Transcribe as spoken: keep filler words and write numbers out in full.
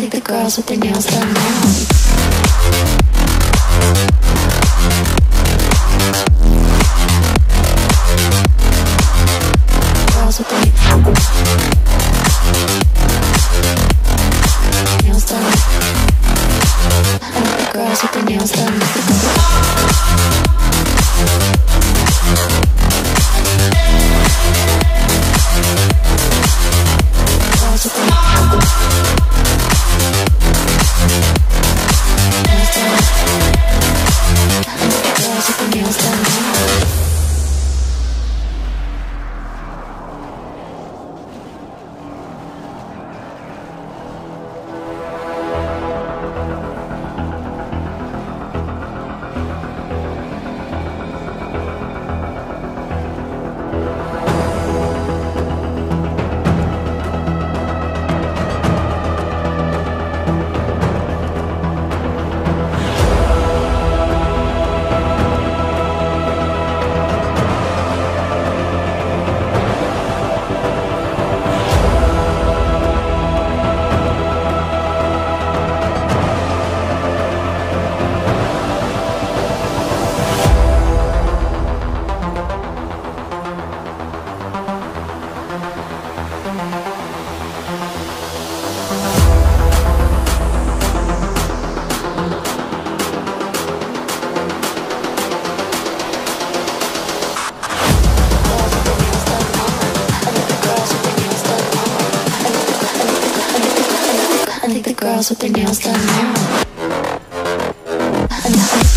think the girls with their nails done now. Girls with their nails done. I think the girls with their nails done. Girls with their nails done now. I think the girls with their nails done now.